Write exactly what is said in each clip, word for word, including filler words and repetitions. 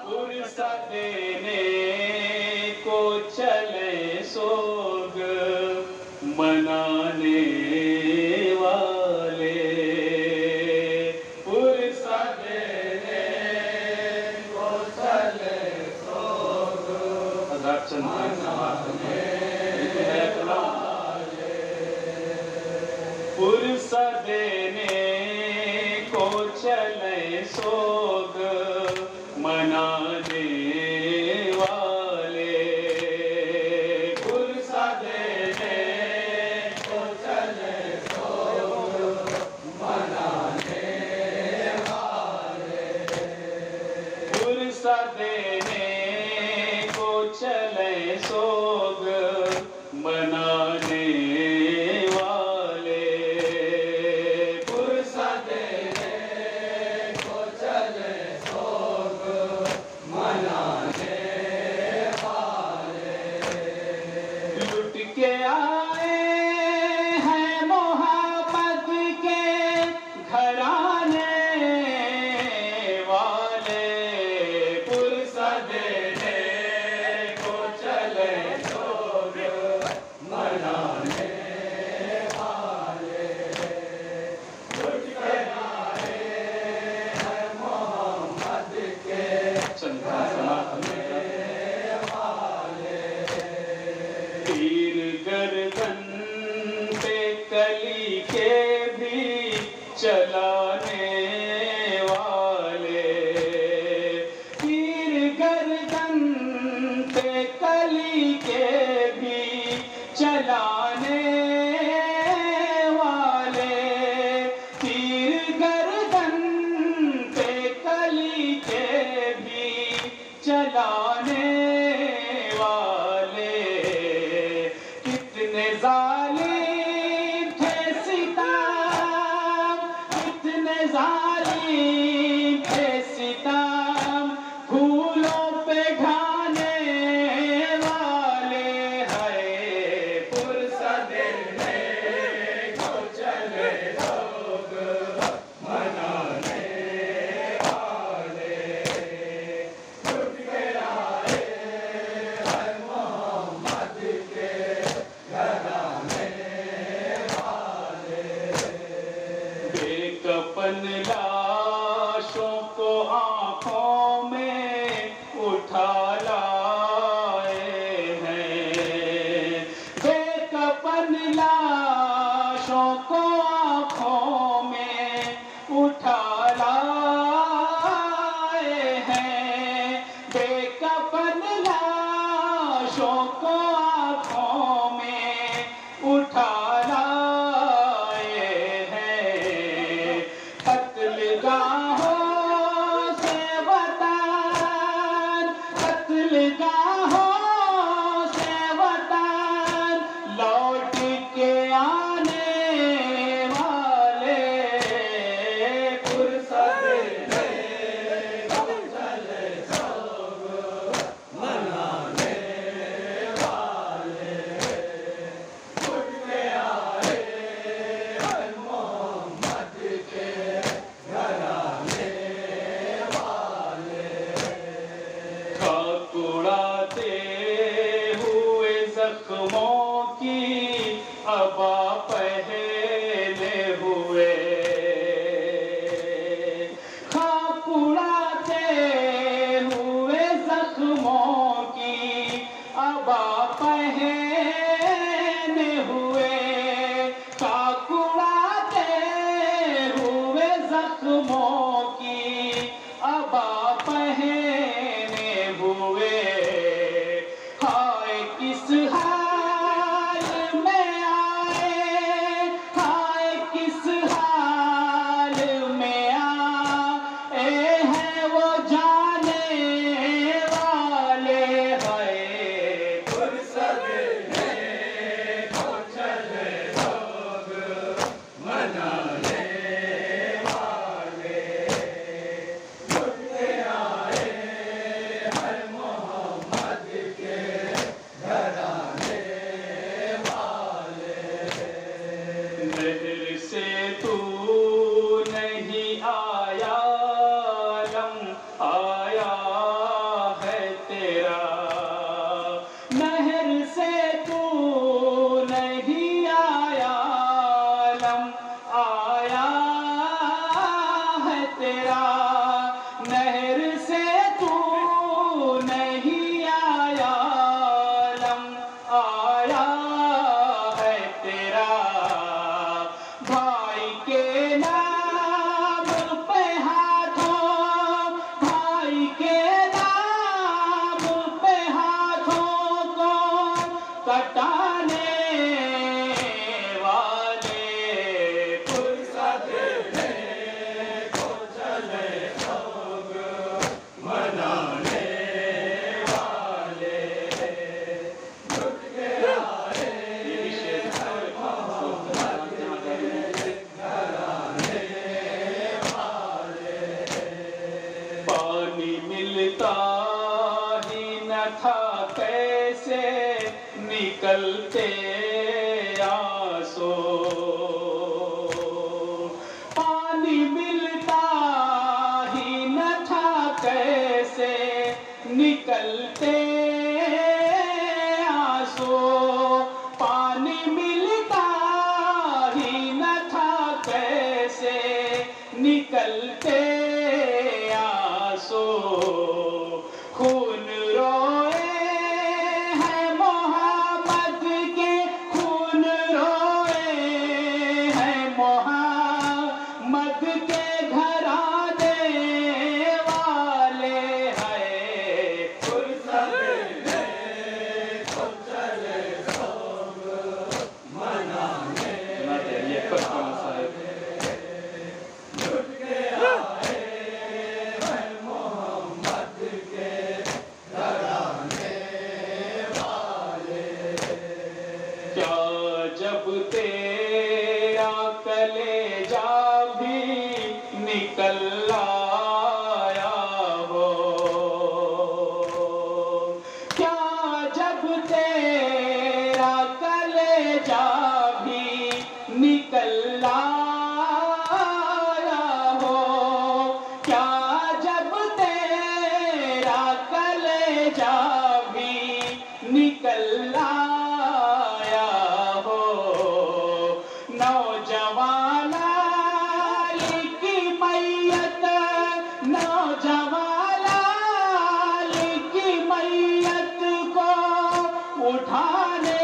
पुरसा देने को चले सोग मनाने वाले, पुरसा देने को चले सोग मनाने वाले, पुरसा देने को चले सोग मनाने वाले, पुरसा देने को चले सोग मनाने वाले, पुरसा देने को चले सोग मनाने वाले, पुरसा देने को चले सोग मनाने वाले, लुट के आए हैं मोहम्मद के घराने वाले, पुरसा देने को चले सोग मनाने वाले, लुट के आए हैं मोहम्मद के घराने वाले, तीर गर्दन पे कली के भी चलाने वाले, तीर गर्दन पे कली के भी चलाने वाले, तीर गर्दन पे कली के भी चलाने वाले, कितने जालिम थे सितम, कितने जालिम थे सितम, फूलों पे ढाने वाले हैं, पुरसा देने को चले सोग मनाने वाले, लुट के आए हैं मोहम्मद के घराने वाले, बेकफन लाशों को आंखों में उठा लाए हैं, बेकफन लाशों को आंखों में उठा लाए हैं, बेकफन लाशों को आंखों में उठा लाए हैं, कत्लगाहों से वतन, कत्लगाहों से वतन लौट के आने वाले, पुरसा देने को चले सोग मनाने वाले, लुट के आए हैं मोहम्मद के घराने वाले, खाक उड़ाते हुए जख्मों की अबा पहने हुए, खाक उड़ाते हुए जख्मों की अबा पहने हुए, खाक उड़ाते हुए जख्मों की अबा पहने हुए, हाय किस हाल में आए निकलते आंसू, पानी मिलता ही न था कैसे निकलते आंसू, पानी मिलता ही न था कैसे निकलते आंसू, खून रोए हैं मोहम्मद के, खून रोए हैं मोहम्मद के घराने वाले हैं। जब तेरा कलेजा भी निकल आया हो, क्या जब तेरा कलेजा भी निकल आया हो, क्या जब तेरा कलेजा भी निकल आया हो, नौजवान अली की मैयत, नौजवान अली की मैयत को उठाने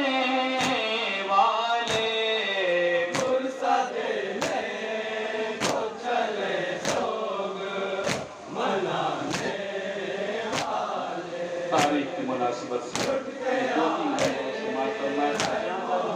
वाले मुर्शद को चले सोग मनाने वाले। तारीख की मुनासिबत से दो तीन समाज करना है।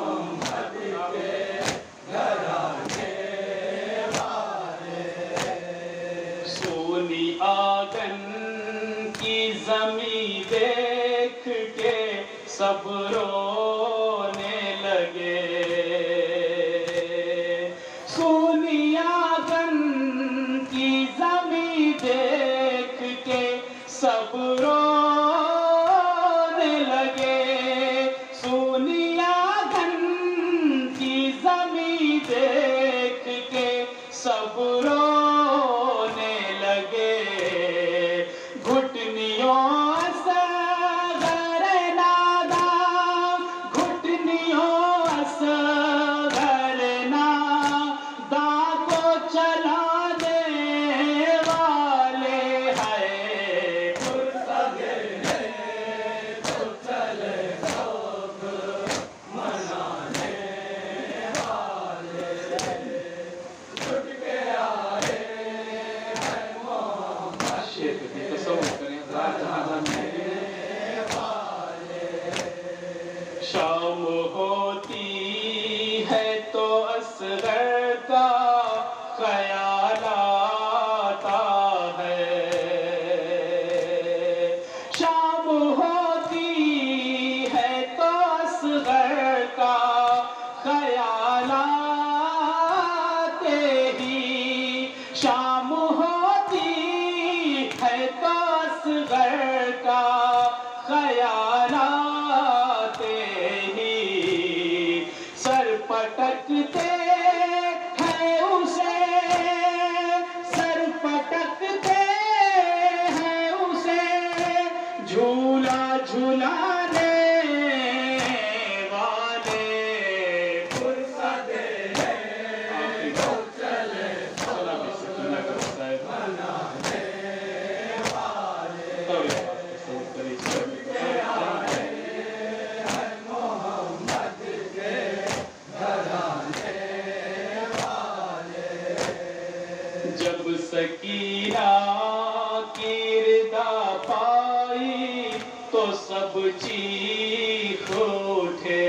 सोनी आंगन की जमी देख के सब रोने लगे, सोनी आंगन की जमी देख के सब रोने लगे, सोनी आंगन की जमी देख के सब रोने लगे, घुटनियों असगर नादा, घुटनियों असगर नादा को चलाने वाले हैं। तो चले सोग मनाने वाले, छुट के आए हैं मोहम्मद शेख की तसव्वुर करें वाले। शाम होती है तो असगर का ख्याल आता है, शाम होती है तो असगर का ख्याल आते ही, शाम होती है तो असगर का ख्याल आते ही, सर पटकते हैं उसे, सर पटकते हैं उसे झूला झूलाने वाले मुर्शद को चले मनाने वाले। मोहम्मद के घराने वाले। जब सकीना की रिदा पाई तो सब चीख उठे,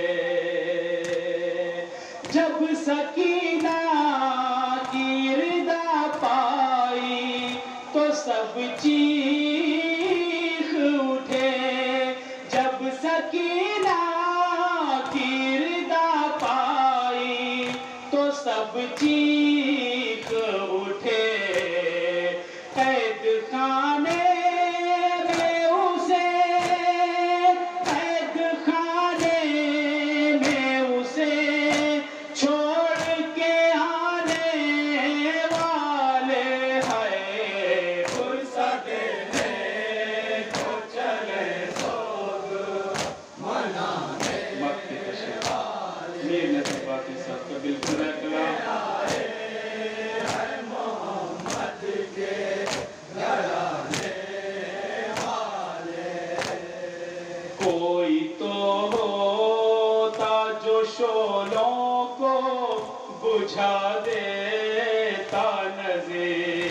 जब सकीना की रिदा पाई तो सब चीख उठे, जब सकीना की रिदा पाई तो सब चीख उठे, कैद खाने में उसे, कैद खाने शोलों को बुझा देता नज़ीर।